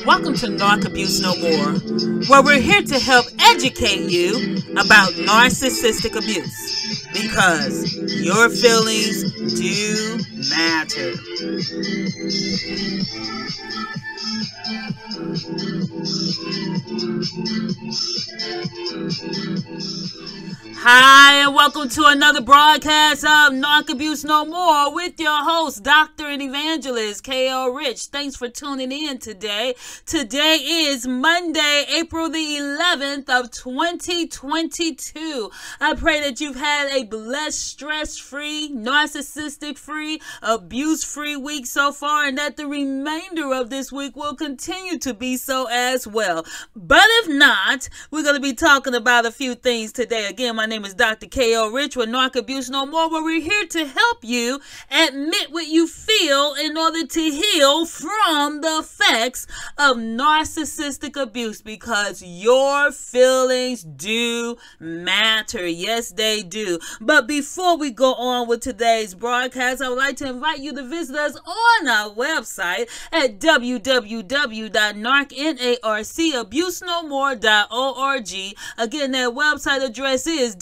Welcome to Narc Abuse No More, where we're here to help educate you about narcissistic abuse because your feelings do matter. Hi, and welcome to another broadcast of Narc Abuse No More with your host, Dr. and Evangelist K.L. Rich. Thanks for tuning in today. Today is Monday, April the 11th of 2022. I pray that you've had a blessed, stress-free, narcissistic-free, abuse-free week so far, and that the remainder of this week will continue to be so as well. But if not, we're going to be talking about a few things today. Again, my name is Dr. K.O. Rich with Narc Abuse No More, where we're here to help you admit what you feel in order to heal from the effects of narcissistic abuse, because your feelings do matter. Yes, they do. But before we go on with today's broadcast, I would like to invite you to visit us on our website at www.narcabusenomore.org. Again, that website address is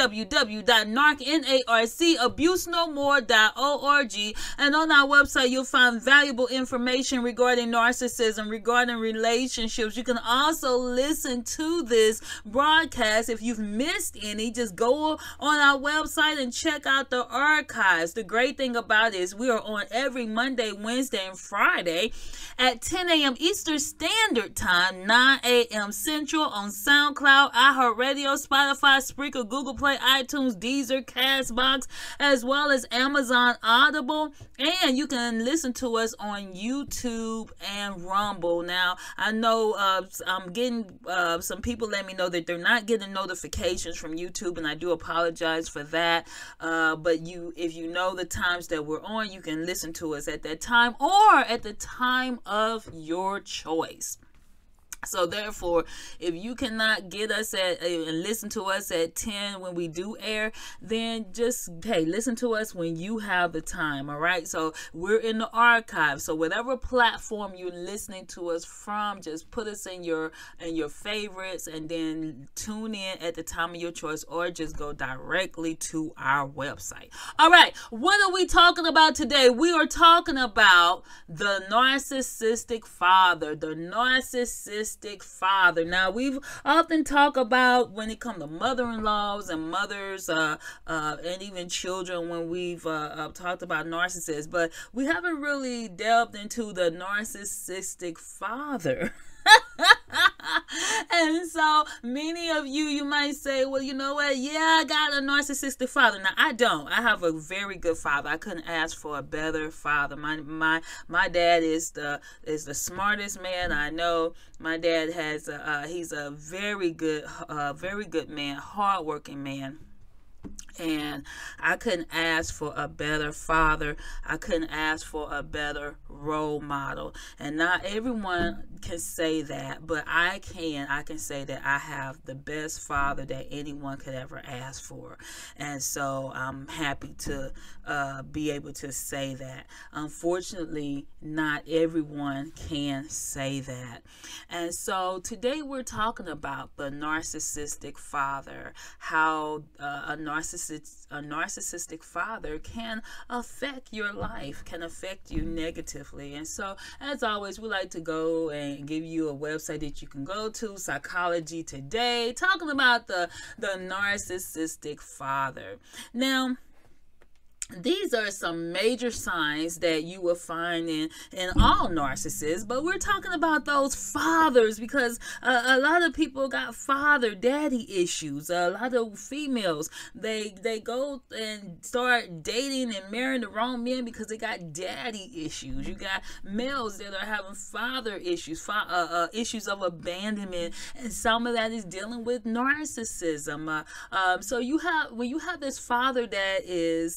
www.narcabusenomore.org, and on our website you'll find valuable information regarding narcissism, regarding relationships. You can also listen to this broadcast if you've missed any. Just go on our website and check out the archives. The great thing about it is we are on every Monday, Wednesday, and Friday at 10 a.m. Eastern Standard Time, 9 a.m. Central on SoundCloud, iHeartRadio, Spotify, Spreaker, Google Play, iTunes, Deezer, Castbox, as well as Amazon Audible. And you can listen to us on YouTube and Rumble. Now, I know I'm getting some people let me know that they're not getting notifications from YouTube, and I do apologize for that. But if you know the times that we're on, you can listen to us at that time or at the time of your choice. So therefore, if you cannot get us and listen to us at 10 when we do air, then just, hey, listen to us when you have the time, all right? So we're in the archive. So whatever platform you're listening to us from, just put us in your favorites and then tune in at the time of your choice, or just go directly to our website. All right, what are we talking about today? We are talking about the narcissistic father, father. Now, we've often talked about when it comes to mother-in-laws and mothers and even children when we've talked about narcissists, but we haven't really delved into the narcissistic father. And so many of you might say, well, you know what? Yeah, I got a narcissistic father. Now, I don't. I have a very good father. I couldn't ask for a better father. My dad is the smartest man I know. My dad he's a very good man, hardworking man. And I couldn't ask for a better father. I couldn't ask for a better role model. And not everyone can say that, but I can say that I have the best father that anyone could ever ask for. And so I'm happy to be able to say that. Unfortunately, not everyone can say that. And so today we're talking about the narcissistic father, how a narcissistic father can affect your life, can affect you negatively. And so, as always, we like to go and give you a website that you can go to, Psychology Today, talking about the narcissistic father. Now, these are some major signs that you will find in all narcissists, but we're talking about those fathers because a lot of people got daddy issues. A lot of females, they go and start dating and marrying the wrong men because they got daddy issues. You got males that are having father issues, issues of abandonment, and some of that is dealing with narcissism. So when you have this father that is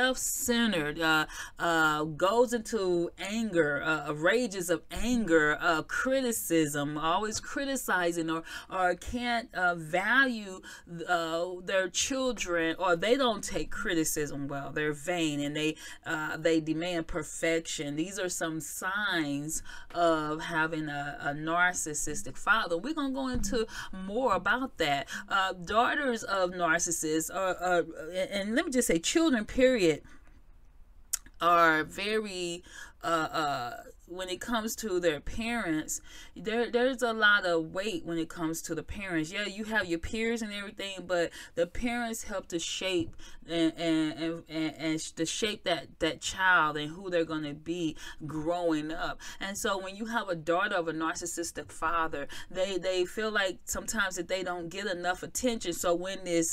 self-centered, goes into anger, rages of anger, criticism, always criticizing, or can't value their children, or they don't take criticism well. They're vain, and they demand perfection. These are some signs of having a narcissistic father. We're going to go into more about that. Daughters of narcissists and let me just say children, period, are very when it comes to their parents, there's a lot of weight when it comes to the parents. Yeah, you have your peers and everything, but the parents help to shape and to shape that child and who they're going to be growing up. And so when you have a daughter of a narcissistic father, they feel like sometimes that they don't get enough attention. So when this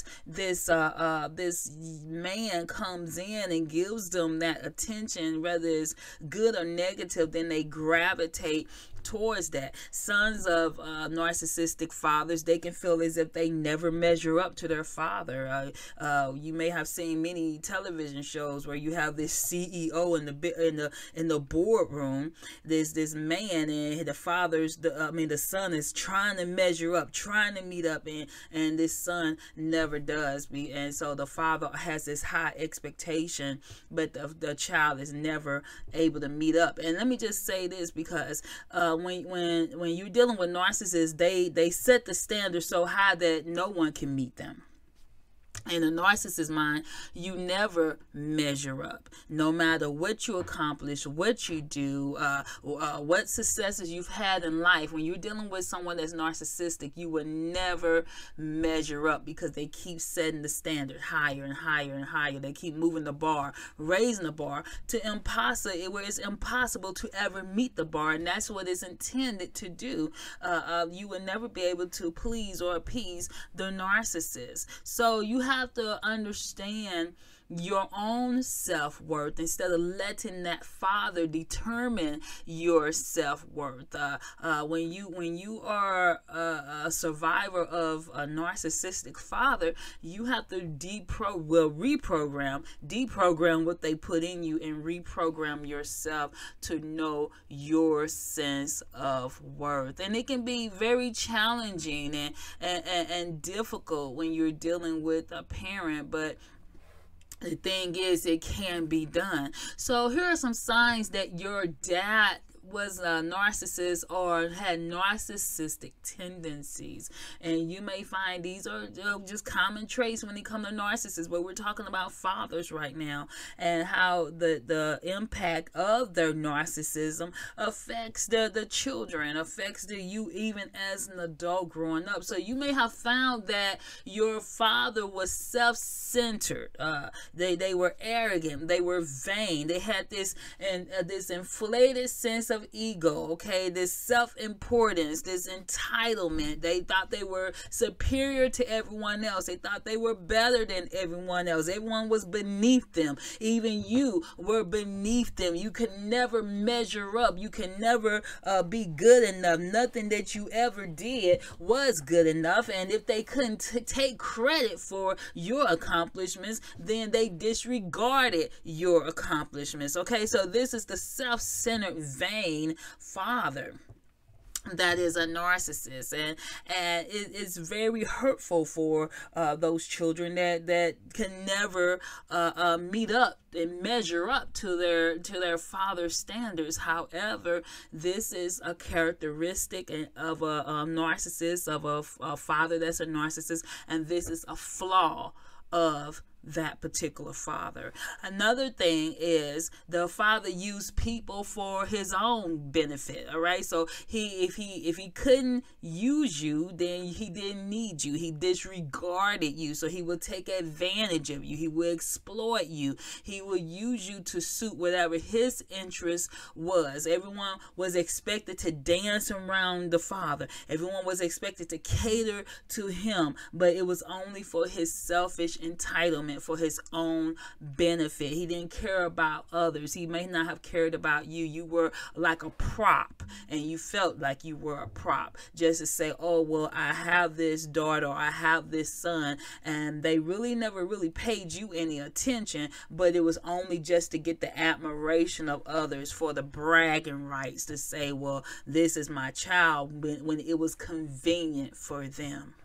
man comes in and gives them that attention, whether it's good or negative, then they gravitate towards that. Sons of narcissistic fathers, they can feel as if they never measure up to their father. You may have seen many television shows where you have this CEO in the boardroom. This man, and the son is trying to measure up, trying to meet up, and this son never does. And so the father has this high expectation, but the child is never able to meet up. And let me just say this, because when you're dealing with narcissists, they set the standard so high that no one can meet them. In a narcissist's mind, you never measure up. No matter what you accomplish, what you do, what successes you've had in life, when you're dealing with someone that's narcissistic, you will never measure up, because they keep setting the standard higher and higher and higher. They keep moving the bar, raising the bar to where it's impossible to ever meet the bar, and that's what it's intended to do. You will never be able to please or appease the narcissist. So you have to understand your own self-worth instead of letting that father determine your self-worth. When you are a survivor of a narcissistic father, you have to deprogram what they put in you, and reprogram yourself to know your sense of worth. And it can be very challenging and difficult when you're dealing with a parent, but the thing is, it can be done. So here are some signs that your dad was a narcissist or had narcissistic tendencies, and you may find these are just common traits when it comes to narcissists, but we're talking about fathers right now, and how the impact of their narcissism affects the children, affects you even as an adult growing up. So you may have found that your father was self-centered, they were arrogant, they were vain, they had this inflated sense of ego, okay, this self-importance, this entitlement. They thought they were superior to everyone else. They thought they were better than everyone else. Everyone was beneath them. Even you were beneath them. You could never measure up. You can never be good enough. Nothing that you ever did was good enough. And if they couldn't take credit for your accomplishments, then they disregarded your accomplishments. Okay, so this is the self-centered vain father that is a narcissist, and it's very hurtful for those children that can never meet up and measure up to their father's standards. However, this is a characteristic of a narcissist, of a father that's a narcissist, and this is a flaw of that particular father. Another thing is the father used people for his own benefit. All right, so if he couldn't use you, then he didn't need you. He disregarded you, so he would take advantage of you. He would exploit you. He would use you to suit whatever his interest was. Everyone was expected to dance around the father. Everyone was expected to cater to him, but it was only for his selfish entitlement it for his own benefit. He didn't care about others. He may not have cared about you. You were like a prop, and you felt like you were a prop, just to say, oh, well, I have this daughter, or I have this son, and they really never really paid you any attention, but it was only just to get the admiration of others, for the bragging rights, to say, well, this is my child, when it was convenient for them.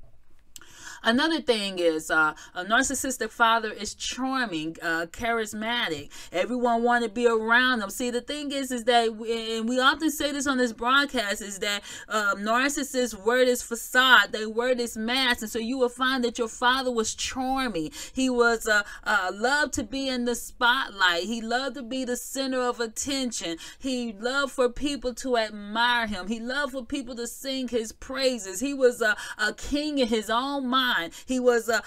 Another thing is a narcissistic father is charming, charismatic. Everyone want to be around them. See, the thing is that, and we often say this on this broadcast, is that narcissists wear this facade. They wear this mask. And so you will find that your father was charming. He was loved to be in the spotlight. He loved to be the center of attention. He loved for people to admire him. He loved for people to sing his praises. He was a king in his own mind. He was a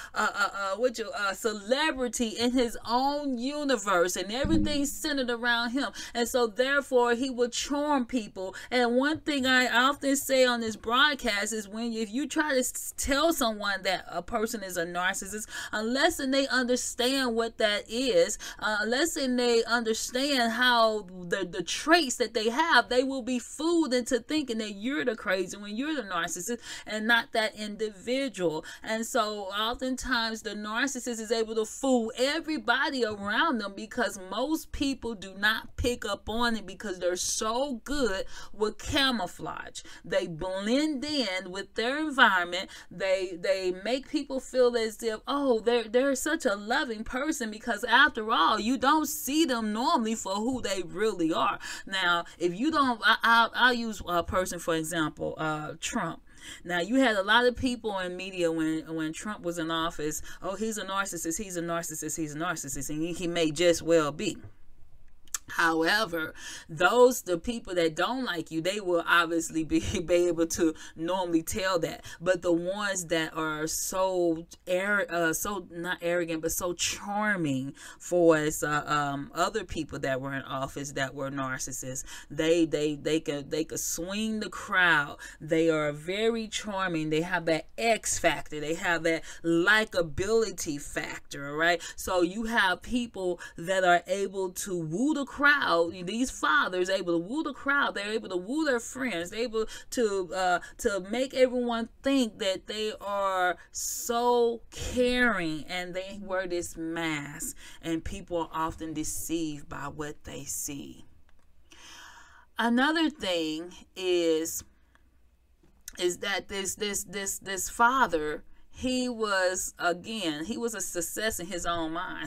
celebrity in his own universe, and everything centered around him. And so therefore he would charm people. And one thing I often say on this broadcast is, if you try to tell someone that a person is a narcissist, unless they understand what that is, unless they understand how the traits that they have, they will be fooled into thinking that you're the crazy one, you're the narcissist, and not that individual. And so oftentimes the narcissist is able to fool everybody around them, because most people do not pick up on it, because they're so good with camouflage. They blend in with their environment. They make people feel as if, oh, they're such a loving person, because after all, you don't see them normally for who they really are. Now, if you don't, I'll use a person, for example, Trump. Now, you had a lot of people in media when Trump was in office, oh, he's a narcissist, he's a narcissist, he's a narcissist, and he may just well be. However, the people that don't like you, they will obviously be able to normally tell that. But the ones that are so not arrogant, but so charming, for as other people that were in office that were narcissists, they could swing the crowd. They are very charming. They have that X factor. They have that likability factor. All right. So you have people that are able to woo the crowd. These fathers able to woo the crowd. They're able to woo their friends. They're able to make everyone think that they are so caring, and they wear this mask, and people are often deceived by what they see. Another thing is that this father, he was a success in his own mind.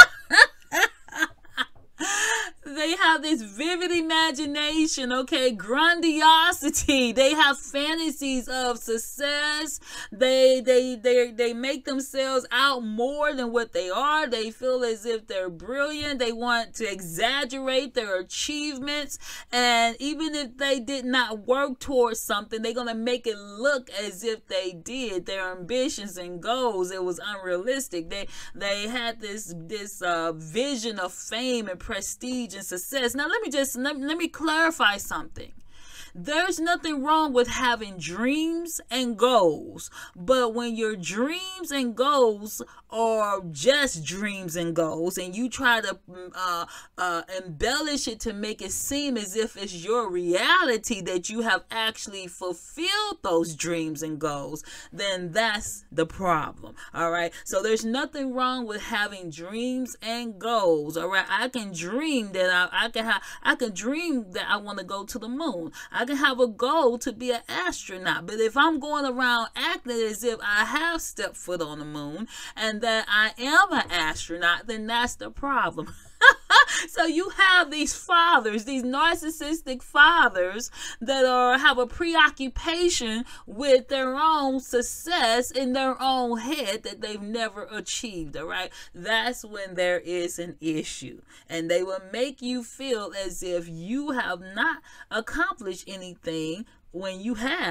They have this vivid imagination, okay, grandiosity. They have fantasies of success. They make themselves out more than what they are. They feel as if they're brilliant. They want to exaggerate their achievements. And even if they did not work towards something, they're going to make it look as if they did. Their ambitions and goals, it was unrealistic. They had this vision of fame and prestige and success. Now let me clarify something. There's nothing wrong with having dreams and goals, but when your dreams and goals are just dreams and goals, and you try to embellish it to make it seem as if it's your reality, that you have actually fulfilled those dreams and goals, then that's the problem. All right. So there's nothing wrong with having dreams and goals. All right. I can dream that I can dream that I want to go to the moon. I can have a goal to be an astronaut. But if I'm going around acting as if I have stepped foot on the moon and that I am an astronaut, then that's the problem. So you have these fathers, these narcissistic fathers that have a preoccupation with their own success in their own head that they've never achieved. All right. That's when there is an issue, and they will make you feel as if you have not accomplished anything when you have,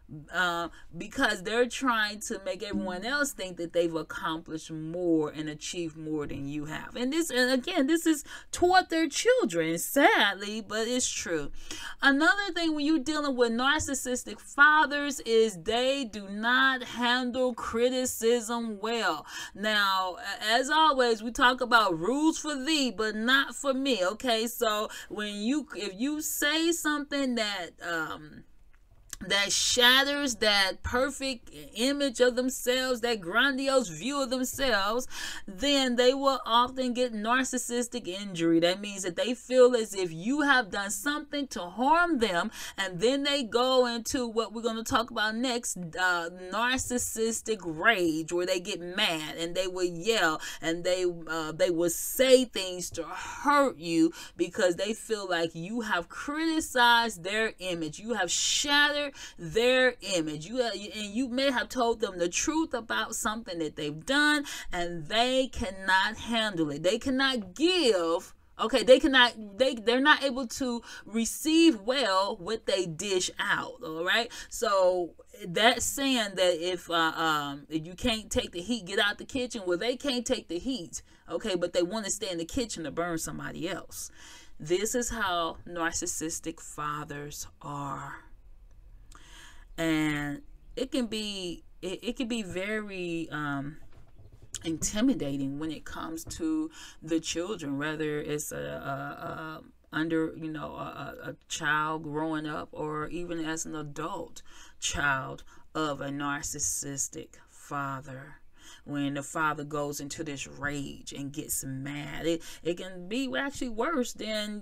because they're trying to make everyone else think that they've accomplished more and achieved more than you have. And again, this is toward their children, sadly, but it's true. Another thing when you're dealing with narcissistic fathers is they do not handle criticism well. Now, as always, we talk about rules for thee, but not for me. Okay, so if you say something that shatters that perfect image of themselves, that grandiose view of themselves, then they will often get narcissistic injury. That means that they feel as if you have done something to harm them, and then they go into what we're going to talk about next, narcissistic rage, where they get mad and they will yell and they will say things to hurt you because they feel like you have criticized their image, you have shattered their image, and you may have told them the truth about something that they've done, and they cannot handle it. They cannot give. Okay, they're not able to receive well what they dish out. All right, so that's saying that if you can't take the heat, get out the kitchen. Well, they can't take the heat. Okay, but they want to stay in the kitchen to burn somebody else. This is how narcissistic fathers are. And it can be very intimidating when it comes to the children, whether it's a child growing up, or even as an adult child of a narcissistic father. When the father goes into this rage and gets mad, it can be actually worse than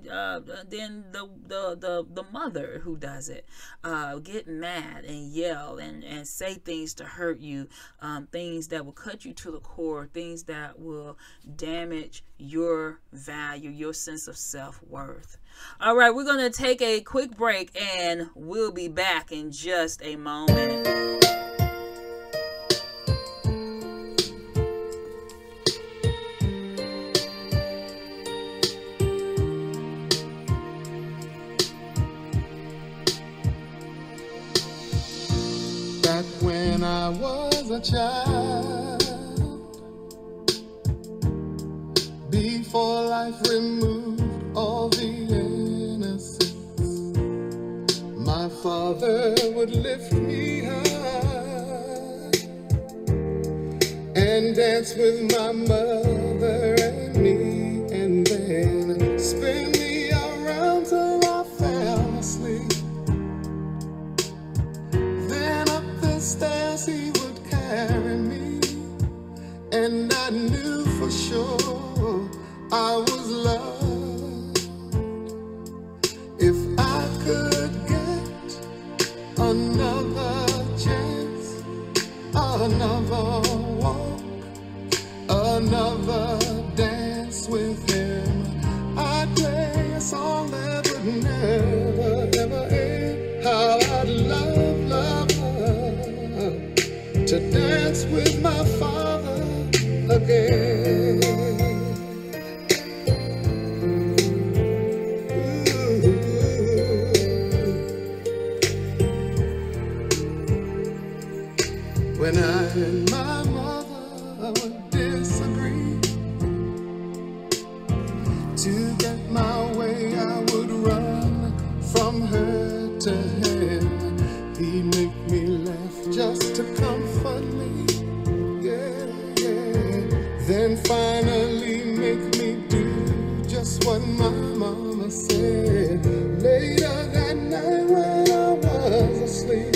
the mother who does it. Get mad and yell and say things to hurt you, things that will cut you to the core, things that will damage your value, your sense of self-worth. All right, we're going to take a quick break and we'll be back in just a moment. When I was a child, before life removed all the innocence, my father would lift me high and dance with my mother and me, and then spin me around till I fell asleep. Stairs he would carry me, and I knew for sure I was loved. If I could get another chance, another walk, another dance with him, I'd play a song that would never ever end. How I'd love to dance with my father again. Ooh. When I and my mother would disagree, to get my way I would run from her to him. He'd make me laugh just to comfort me, yeah, yeah. Then finally make me do just what my mama said. Later that night when I was asleep,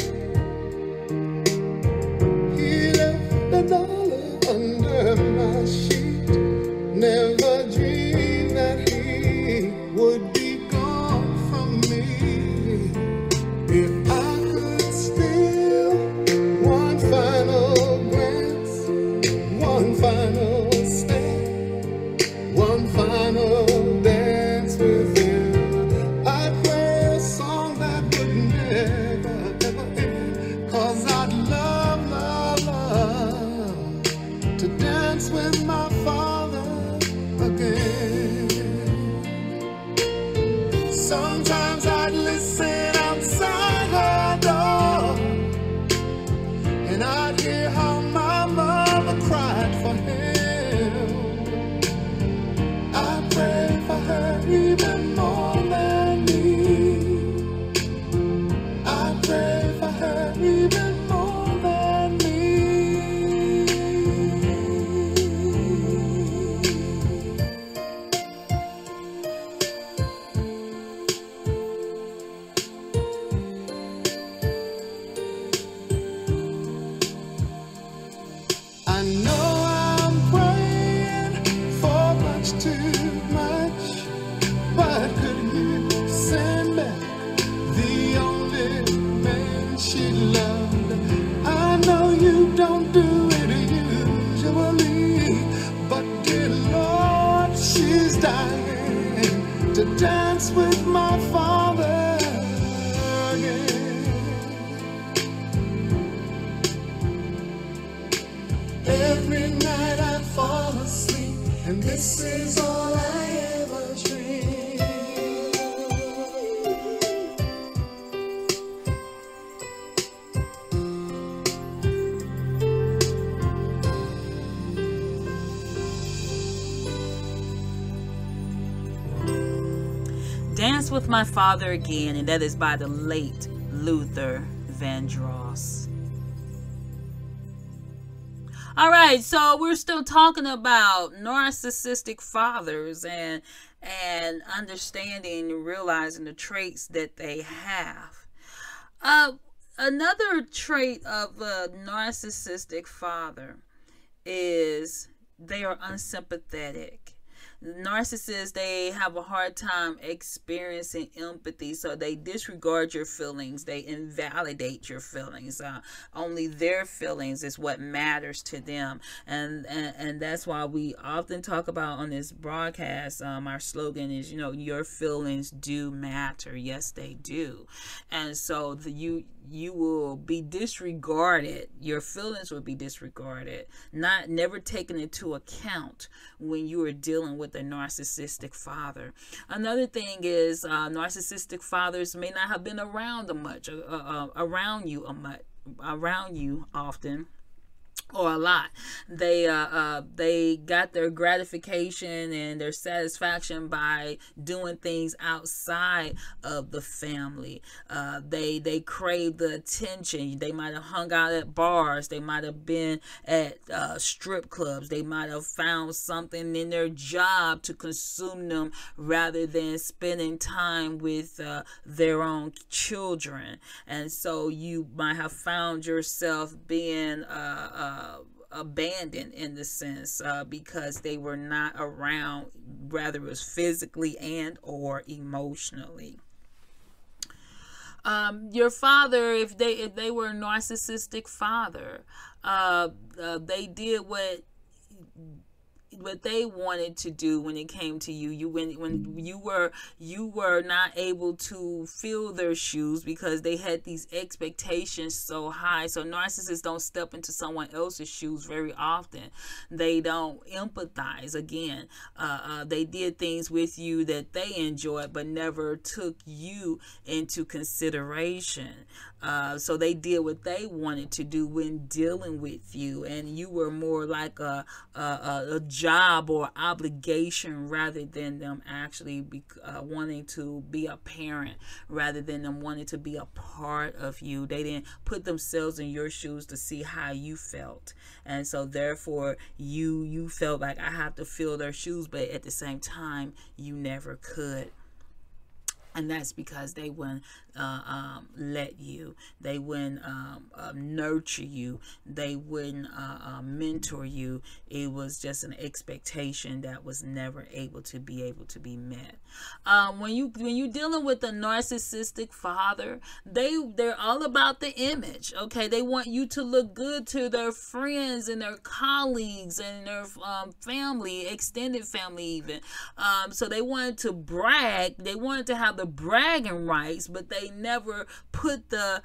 he left $1 under my sheet. Never dreamed that he would be gone from me. If I final step, one final dance with him, I'd play a song that would never ever end. 'Cause I'd love to dance with my father again. Sometimes I'd listen outside her door Rest with My Father Again, and that is by the late Luther Vandross. All right, so we're still talking about narcissistic fathers and understanding and realizing the traits that they have. Another trait of a narcissistic father is they are unsympathetic. Narcissists, they have a hard time experiencing empathy, so they disregard your feelings. They invalidate your feelings. Only their feelings is what matters to them, and that's why we often talk about on this broadcast. Our slogan is, your feelings do matter. Yes, they do, and so you will be disregarded. Your feelings will be disregarded, never taken into account when you are dealing with a narcissistic father. Another thing is narcissistic fathers may not have been around around you often, or a lot. They got their gratification and their satisfaction by doing things outside of the family. They crave the attention. They might have hung out at bars. They might have been at strip clubs. They might have found something in their job to consume them rather than spending time with their own children. And so you might have found yourself being abandoned in the sense because they were not around, rather it was physically and or emotionally. Your father, if they were a narcissistic father, they did what they wanted to do when it came to you. When you were not able to fill their shoes because they had these expectations so high. So narcissists don't step into someone else's shoes very often. They don't empathize. Again, they did things with you that they enjoyed but never took you into consideration. So they did what they wanted to do when dealing with you, and you were more like a job or obligation rather than them actually wanting to be a parent, rather than them wanting to be a part of you. They didn't put themselves in your shoes to see how you felt, and so therefore you felt like I have to fill their shoes, but at the same time you never could. And that's because they wouldn't let you. They wouldn't nurture you. They wouldn't mentor you. It was just an expectation that was never able to be met. When you dealing with a narcissistic father, they're all about the image. Okay, they want you to look good to their friends and their colleagues and their family, extended family even. So they wanted to brag. They wanted to have the bragging rights, but they never put the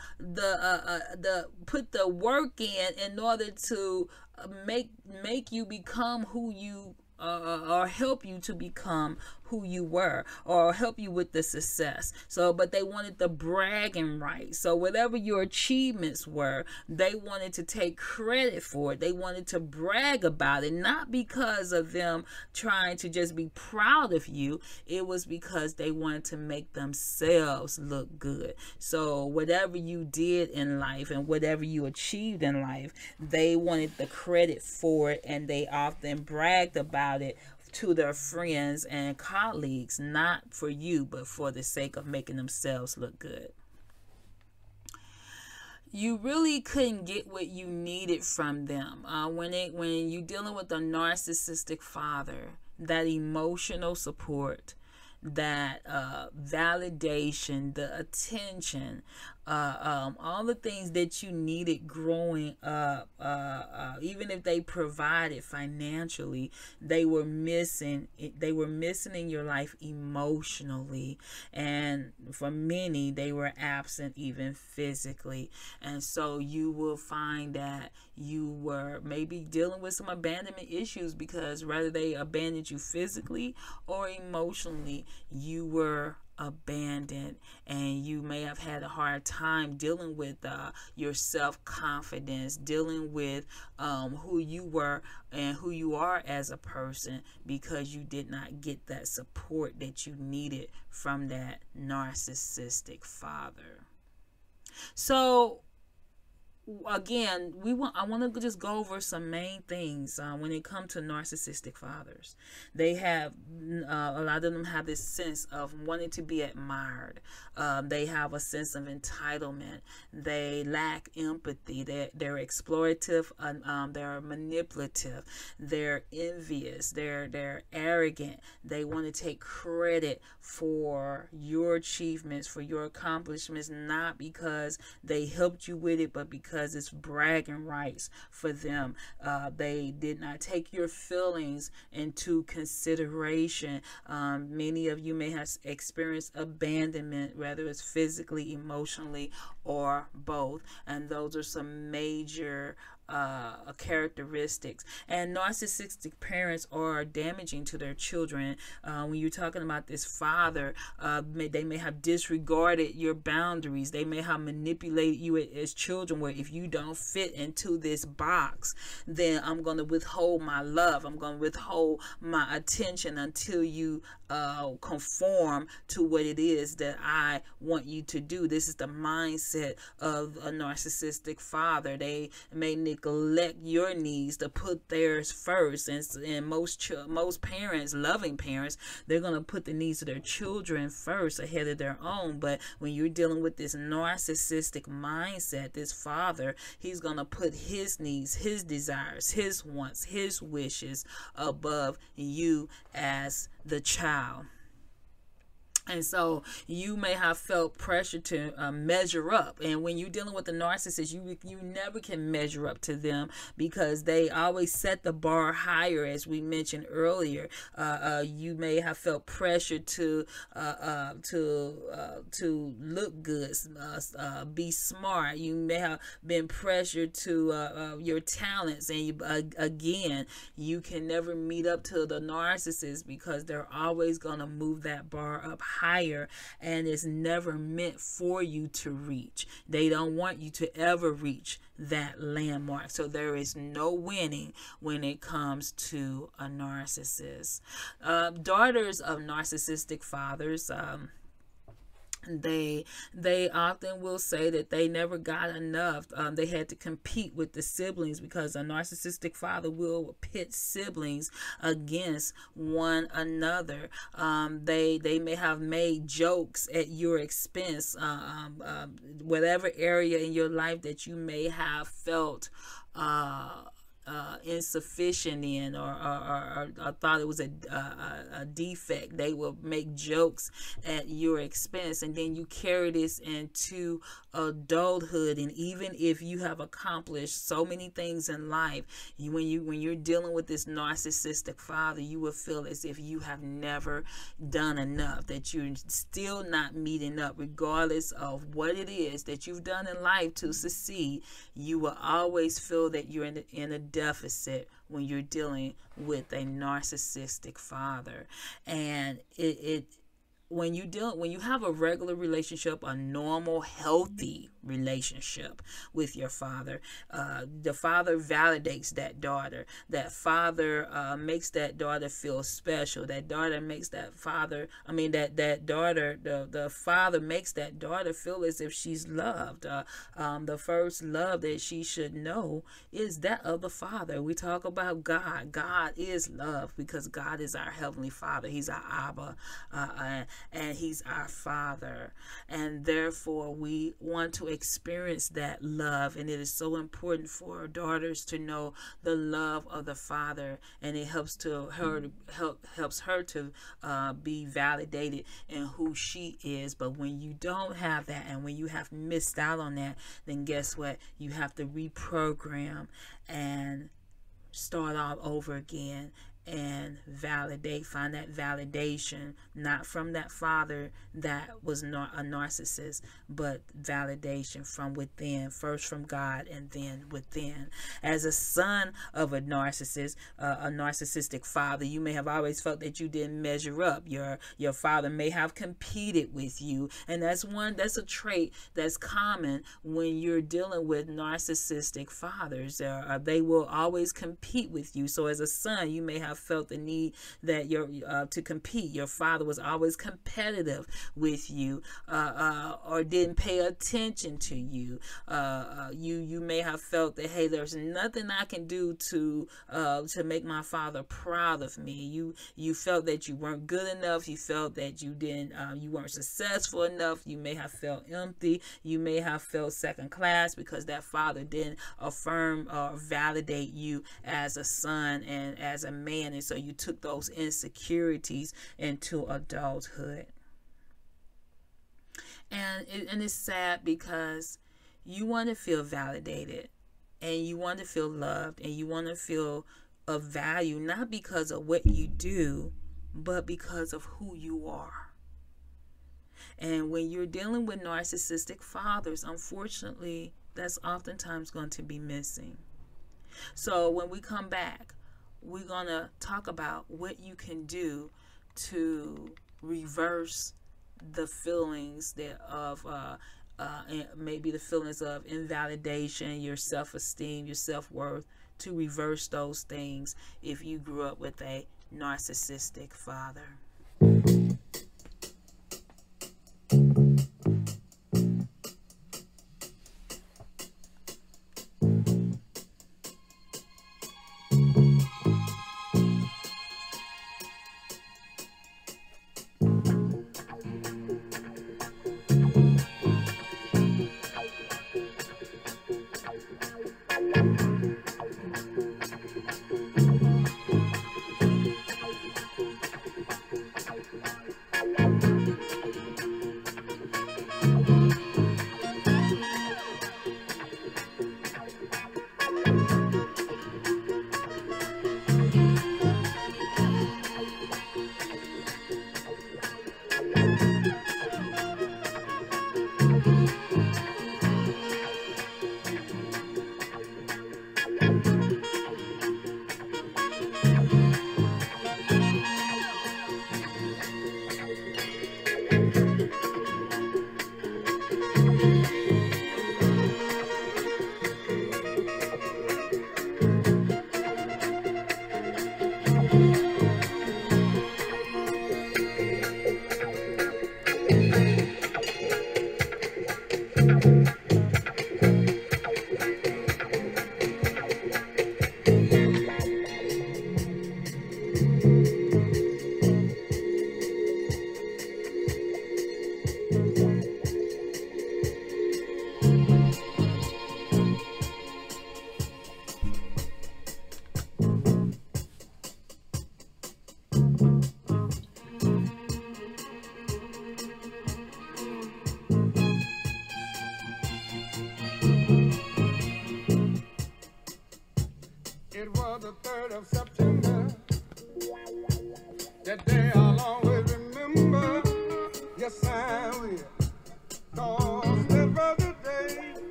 work in order to make you become who you or help you to become who you were, or help you with the success. So, but they wanted the bragging rights. So whatever your achievements were, they wanted to take credit for it. They wanted to brag about it, not because of them trying to just be proud of you. It was because they wanted to make themselves look good. So whatever you did in life and whatever you achieved in life, they wanted the credit for it, and they often bragged about it to their friends and colleagues, not for you, but for the sake of making themselves look good. You really couldn't get what you needed from them. When you're dealing with a narcissistic father, that emotional support, that validation, the attention, all the things that you needed growing up, even if they provided financially, they were missing in your life emotionally, and for many they were absent even physically. And so you will find that you were maybe dealing with some abandonment issues, because whether they abandoned you physically or emotionally, you were abandoned, and you may have had a hard time dealing with your self-confidence, dealing with who you were and who you are as a person, because you did not get that support that you needed from that narcissistic father. So again, I want to just go over some main things when it comes to narcissistic fathers. They have a lot of them have this sense of wanting to be admired. They have a sense of entitlement. They lack empathy. They're exploitative. They're manipulative. They're envious. They're arrogant. They want to take credit for your achievements, for your accomplishments, not because they helped you with it, but because it's bragging rights for them. They did not take your feelings into consideration. Many of you may have experienced abandonment, whether it's physically, emotionally, or both. And those are some major characteristics. And narcissistic parents are damaging to their children. When you're talking about this father, they may have disregarded your boundaries. They may have manipulated you as children, where if you don't fit into this box, then I'm going to withhold my love. I'm going to withhold my attention until you conform to what it is that I want you to do. This is the mindset of a narcissistic father. They may neglect your needs to put theirs first, and most parents, loving parents, they're going to put the needs of their children first ahead of their own. But when you're dealing with this narcissistic mindset, this father, he's going to put his needs, his desires, his wants, his wishes above you as the child. And so you may have felt pressure to measure up. And when you're dealing with the narcissist, you never can measure up to them, because they always set the bar higher, as we mentioned earlier. You may have felt pressure to look good, be smart. You may have been pressured to your talents, and again, you can never meet up to the narcissist, because they're always going to move that bar up higher, and it's never meant for you to reach. They don't want you to ever reach that landmark. So there is no winning when it comes to a narcissist. Daughters of narcissistic fathers, they often will say that they never got enough. They had to compete with the siblings, because a narcissistic father will pit siblings against one another. They may have made jokes at your expense. Whatever area in your life that you may have felt insufficient in, or thought it was a defect, they will make jokes at your expense. And then you carry this into adulthood, and even if you have accomplished so many things in life, when you're dealing with this narcissistic father, you will feel as if you have never done enough, that you're still not meeting up, regardless of what it is that you've done in life to succeed. You will always feel that you're in a deficit when you're dealing with a narcissistic father. And when you have a regular relationship, a normal, healthy relationship with your father, the father validates that daughter. That father makes that daughter feel special. That daughter makes that father, that daughter, the father makes that daughter feel as if she's loved. The first love that she should know is that of the father. We talk about God. God is love, because God is our heavenly Father. He's our Abba, and he's our Father, and therefore we want to experience that love. And it is so important for our daughters to know the love of the Father, and it helps her to be validated in who she is. But when you don't have that, and when you have missed out on that, then guess what? You have to reprogram and start all over again and find that validation, not from that father that was not a narcissist, but validation from within, first from God and then within. As a son of a narcissist, a narcissistic father, you may have always felt that you didn't measure up. Your father may have competed with you, and that's a trait that's common when you're dealing with narcissistic fathers. They will always compete with you. So as a son, you may have felt the need that to compete. Your father was always competitive with you, or didn't pay attention to you. You may have felt that, hey, there's nothing I can do to make my father proud of me. You felt that you weren't good enough. You felt that you weren't successful enough. You may have felt empty. You may have felt second class because that father didn't affirm or validate you as a son and as a man, and so you took those insecurities into adulthood. And it's sad because you want to feel validated, and you want to feel loved, and you want to feel of value, not because of what you do, but because of who you are. And when you're dealing with narcissistic fathers, unfortunately, that's oftentimes going to be missing. So when we come back, we're going to talk about what you can do to reverse the feelings maybe the feelings of invalidation, your self-esteem, your self-worth, to reverse those things if you grew up with a narcissistic father.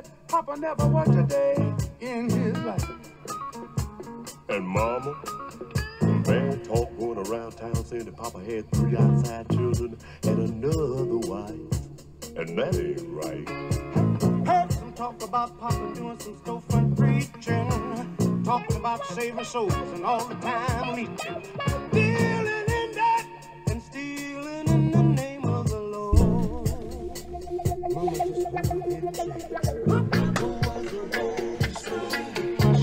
that Papa never worked a day in his life. And Mama, bad talk going around town saying that Papa had 3 outside children and another wife. And that ain't right. Heard some talk about Papa doing some storefront preaching, talking about saving souls and all the time leeching, dealing in that and stealing in the name of the Lord. Mama just wanted to say, Papa was a Rolling Stone.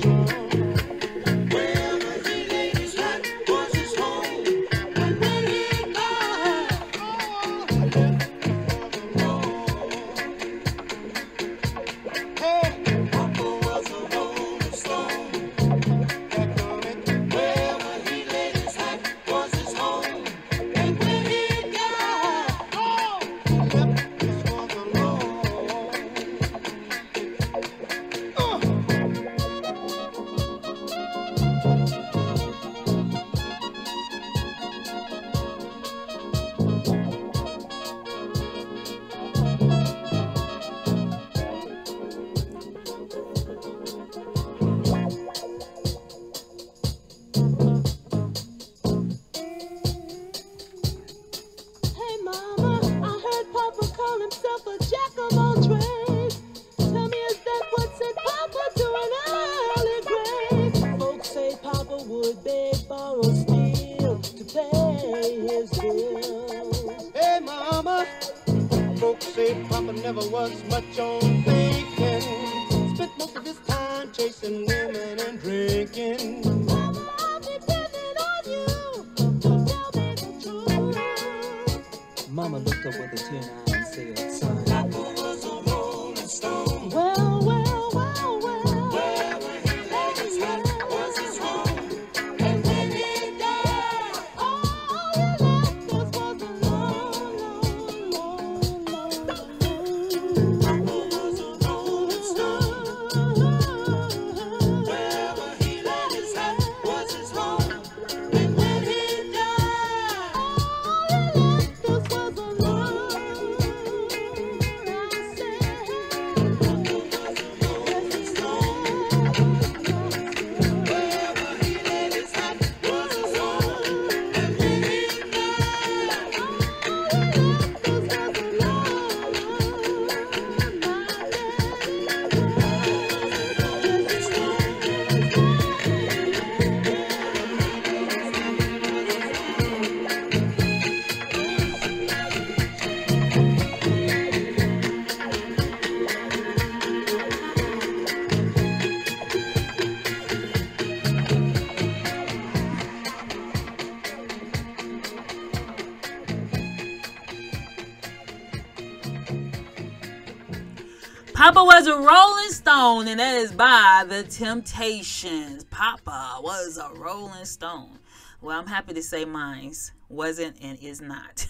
Wherever he laid his hat was his home. And when he died, oh, hey, Papa was a Rolling Stone. Wherever he laid his hat was his home. And when he died, oh, he left this for the Lord. Hey mama, I heard Papa call himself a jack of all trades. Tell me, is that what sent Papa to an early grave? Folks say Papa would beg, borrow, steal to pay his bills. Hey, Mama, folks say Papa never was much on thinking. Spent most of his time chasing women and drinking. Mama, I'm depending on you to tell me the truth. Mama looked up with a tear in her eye and said, son, Papa was a Rolling Stone. Well, well, well, well. Wherever he laid his hat was his home. And when he died, All you left us was a long, long, long, long, long. Papa was a Rolling Stone. Wherever he laid his hat was his home. And when he died, All you left us was a long, I said. wherever he laid his hat was his home. And when he died, Papa was a Rolling Stone, and that is by The Temptations. Papa was a Rolling Stone. Well, I'm happy to say mine's wasn't and is not.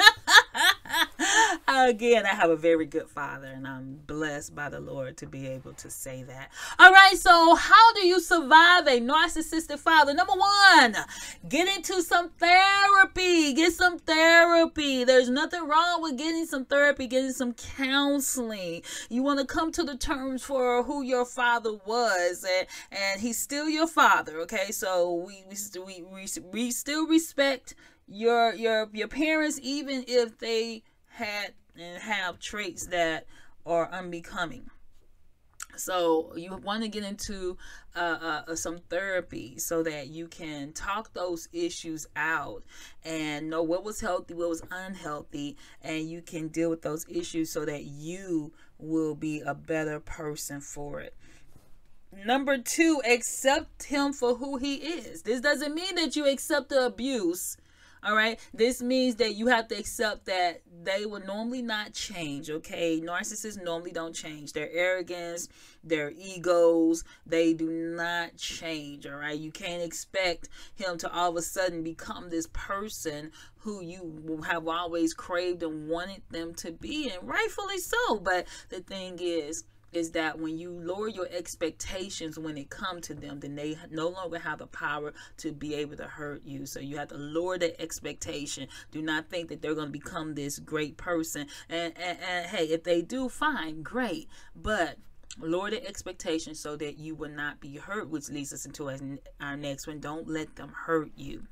Again, I have a very good father, and I'm blessed by the Lord to be able to say that. All right, so how do you survive a narcissistic father? Number one, get into some therapy. Get some therapy. There's nothing wrong with getting some therapy, getting some counseling. You want to come to the terms for who your father was, and he's still your father, okay? So we still respect your parents, even if they had and have traits that are unbecoming. So you want to get into some therapy so that you can talk those issues out and know what was healthy, what was unhealthy, and you can deal with those issues so that you will be a better person for it. Number two, accept him for who he is. This doesn't mean that you accept the abuse. All right. This means that you have to accept that they will normally not change. Okay. Narcissists normally don't change. Their arrogance, their egos, they do not change. All right. You can't expect him to all of a sudden become this person who you have always craved and wanted them to be, and rightfully so. But the thing is that when you lower your expectations when it comes to them, then they no longer have the power to be able to hurt you. So you have to lower the expectation. Do not think that they're going to become this great person. And hey, if they do, fine, great. But Lower the expectations so that you will not be hurt, which leads us into our next one. Don't let them hurt you.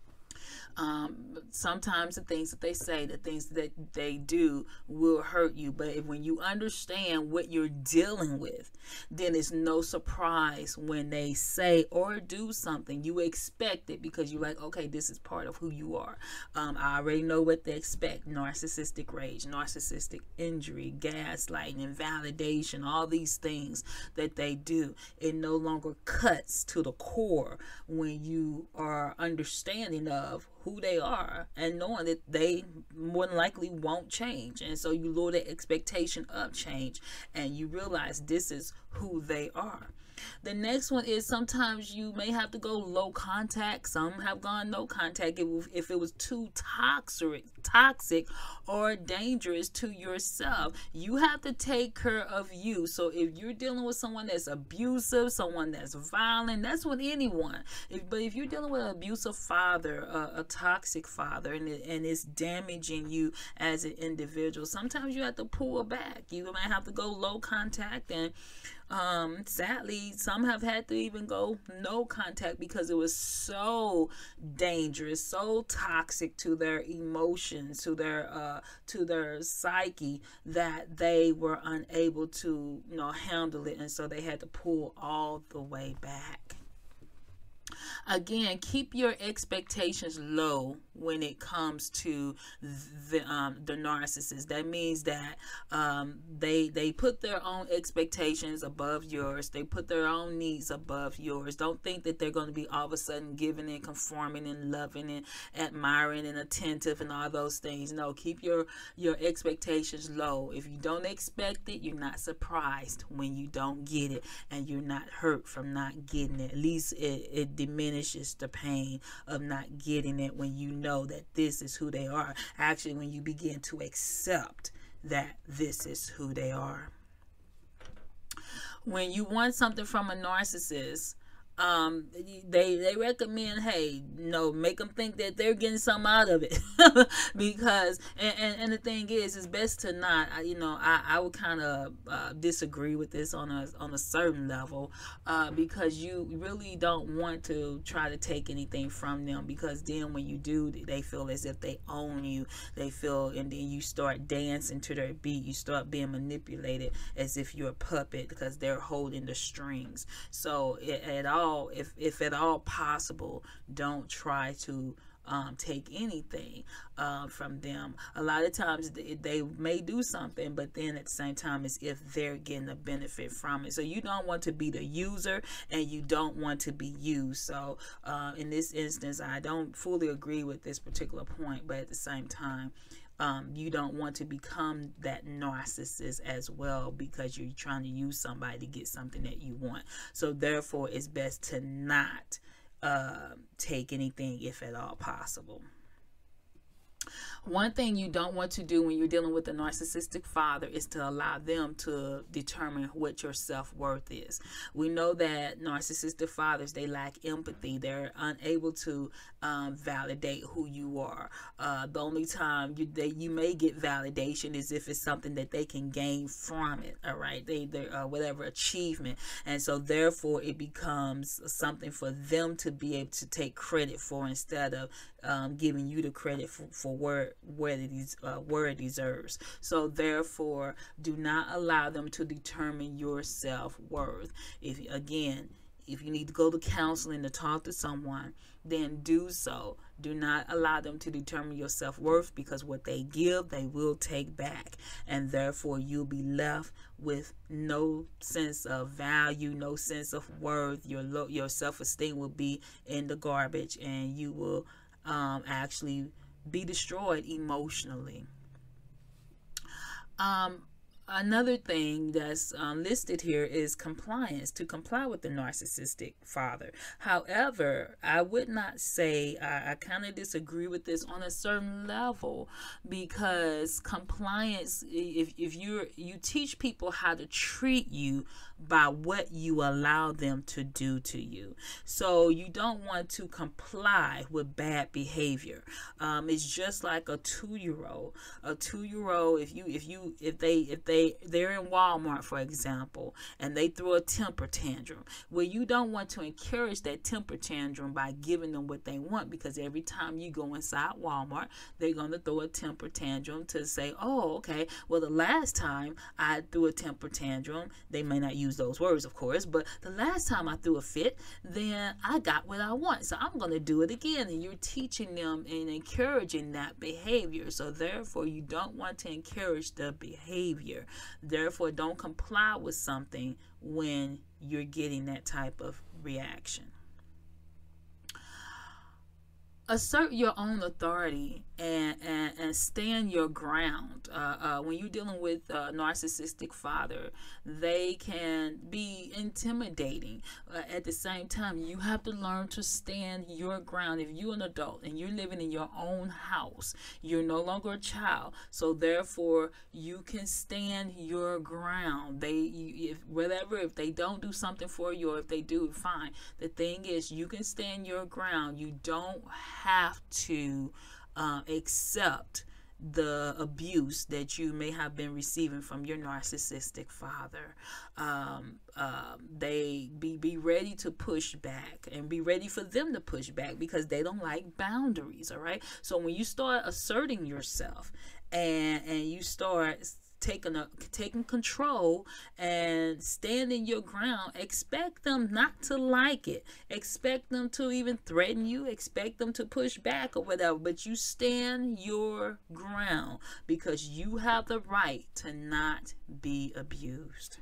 Sometimes the things that they say, the things that they do will hurt you. But when you understand what you're dealing with, then it's no surprise when they say or do something. You expect it because you're like, okay, this is part of who you are. I already know what they expect. Narcissistic rage, narcissistic injury, gaslighting, invalidation, all these things that they do. It no longer cuts to the core when you are understanding of who they are and knowing that they more than likely won't change. And so you lower the expectation of change and you realize this is who they are. The next one is sometimes you may have to go low contact. Some have gone no contact if it was too toxic or dangerous to yourself. You have to take care of you. So if you're dealing with someone that's abusive, someone that's violent, that's with anyone. But if you're dealing with an abusive father, a toxic father, and it's damaging you as an individual, sometimes you have to pull back. You might have to go low contact, and sadly some have had to even go no contact because it was so dangerous, so toxic to their emotions, to their psyche, that they were unable to handle it, and so they had to pull all the way back. Again, keep your expectations low when it comes to the narcissist. That means that they put their own expectations above yours. They put their own needs above yours. Don't think that they're going to be all of a sudden giving and conforming and loving and admiring and attentive and all those things. No, keep your expectations low. If you don't expect it, you're not surprised when you don't get it, and you're not hurt from not getting it. At least it diminishes the pain of not getting it when you know that this is who they are. Actually, when you begin to accept that this is who they are. When you want something from a narcissist, they recommend, hey, make them think that they're getting something out of it. Because and the thing is, it's best to not, I would kind of disagree with this on a certain level, because you really don't want to try to take anything from them, because then when you do, they feel as if they own you. They feel, and then you start dancing to their beat. You start being manipulated as if you're a puppet because they're holding the strings. So if at all possible, don't try to take anything from them. A lot of times they may do something, but then at the same time, it's if they're getting a benefit from it. So you don't want to be the user, and you don't want to be used. So in this instance, I don't fully agree with this particular point, but at the same time, you don't want to become that narcissist as well, because you're trying to use somebody to get something that you want. So therefore, it's best to not take anything if at all possible. One thing you don't want to do when you're dealing with a narcissistic father is to allow them to determine what your self-worth is. We know that narcissistic fathers, they lack empathy. They're unable to validate who you are. The only time you may get validation is if it's something that they can gain from it. All right, they whatever achievement, and so therefore it becomes something for them to be able to take credit for, instead of giving you the credit for where it deserves. So therefore, do not allow them to determine your self-worth. If you need to go to counseling to talk to someone, then do so. Do not allow them to determine your self-worth, because what they give, they will take back. And therefore, you'll be left with no sense of value, no sense of worth. Your self-esteem will be in the garbage, and you will actually be destroyed emotionally. Another thing that's listed here is compliance, to comply with the narcissistic father. However, I would not say, I kind of disagree with this on a certain level, because compliance, if you teach people how to treat you by what you allow them to do to you. So you don't want to comply with bad behavior. It's just like a 2-year-old. A 2-year-old, if they're in Walmart, for example, and they throw a temper tantrum, well, you don't want to encourage that temper tantrum by giving them what they want, because every time you go inside Walmart, they're going to throw a temper tantrum to say, oh, okay, well, the last time I threw a temper tantrum, they may not use those words, of course, but the last time I threw a fit, then I got what I want, so I'm going to do it again. And you're teaching them and encouraging that behavior. So therefore, you don't want to encourage the behavior. Therefore, don't comply with something when you're getting that type of reaction. Assert your own authority and stand your ground. When you're dealing with a narcissistic father, they can be intimidating. At the same time, you have to learn to stand your ground. If you're an adult and you're living in your own house, you're no longer a child. So therefore, you can stand your ground. If they don't do something for you, or if they do, fine. The thing is, you can stand your ground. You don't have to accept the abuse that you may have been receiving from your narcissistic father. They be ready to push back, and be ready for them to push back, because they don't like boundaries. All right. So when you start asserting yourself and you start taking control and standing your ground, expect them not to like it. Expect them to even threaten you. Expect them to push back or whatever. But you stand your ground, because you have the right to not be abused.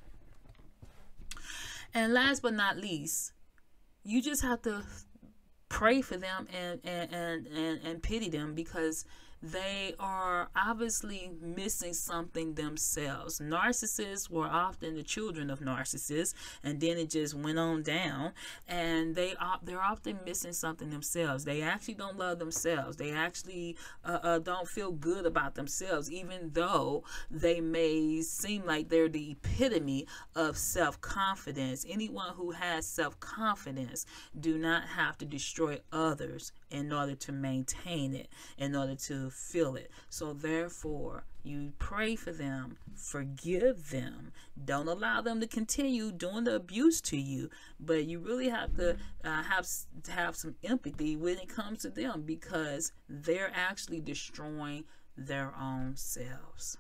And last but not least, you just have to pray for them and pity them, because they are obviously missing something themselves. Narcissists were often the children of narcissists, and then it just went on down, and they're often missing something themselves. They actually don't love themselves. They actually don't feel good about themselves, even though they may seem like they're the epitome of self-confidence. Anyone who has self-confidence do not have to destroy others in order to maintain it, in order to feel it. So therefore, you pray for them, forgive them, don't allow them to continue doing the abuse to you, but you really have to have some empathy when it comes to them, because they're actually destroying their own selves.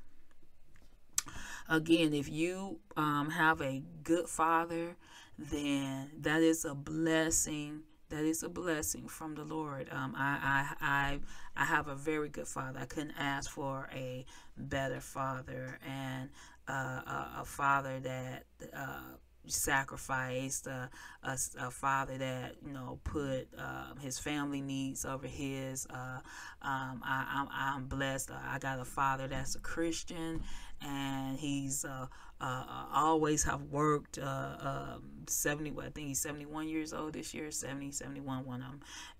Again, if you have a good father, then that is a blessing. That is a blessing from the Lord. I have a very good father. I couldn't ask for a better father, and a father that sacrificed, a father that put his family needs over his. I'm blessed. I got a father that's a Christian, and he's always have worked. 70. I think he's 71 years old this year. 70, 71, one of them,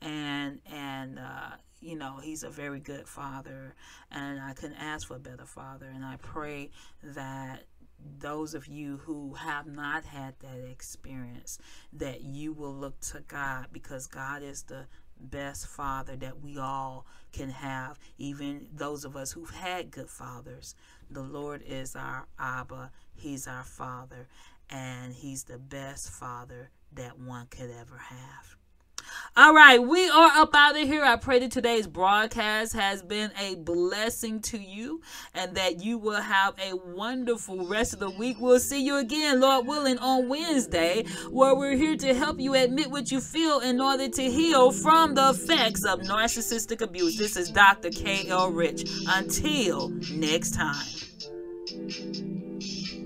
and he's a very good father, and I couldn't ask for a better father. And I pray that those of you who have not had that experience, that you will look to God, because God is the best father that we all can have. Even those of us who've had good fathers, the Lord is our Abba. He's our Father, and He's the best father that one could ever have. All right, we are up out of here. I pray that today's broadcast has been a blessing to you, and that you will have a wonderful rest of the week. We'll see you again, Lord willing, on Wednesday, where we're here to help you admit what you feel in order to heal from the effects of narcissistic abuse. This is Dr. K.L. Rich. Until next time.